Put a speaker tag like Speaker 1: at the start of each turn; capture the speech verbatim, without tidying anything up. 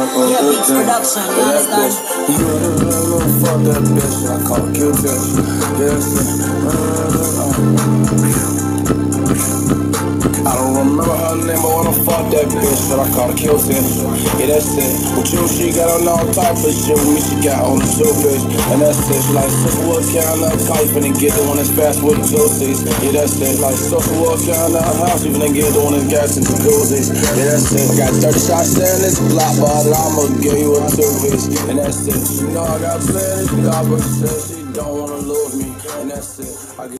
Speaker 1: Yeah, Beats Production, you understand?
Speaker 2: Fuck that bitch, I call it kill bitch. Yes, I don't remember her name, but when I fuck that bitch, but I call it kill bitch. Yeah, that's it. With you, she got on all type of shit. With me, she got on the two bitch. And that's it. She like social work, count up type, and then get the one that's fast with the two C's. Yeah, that's it. Like social work, count up house, even then get the one that's gas and jacuzzis. Yeah, that's it. Got thirty shots in this block, but I'ma give you a two piece. And that's it. You know I got plenty of God, but she said she don't wanna lose me. And that's it. I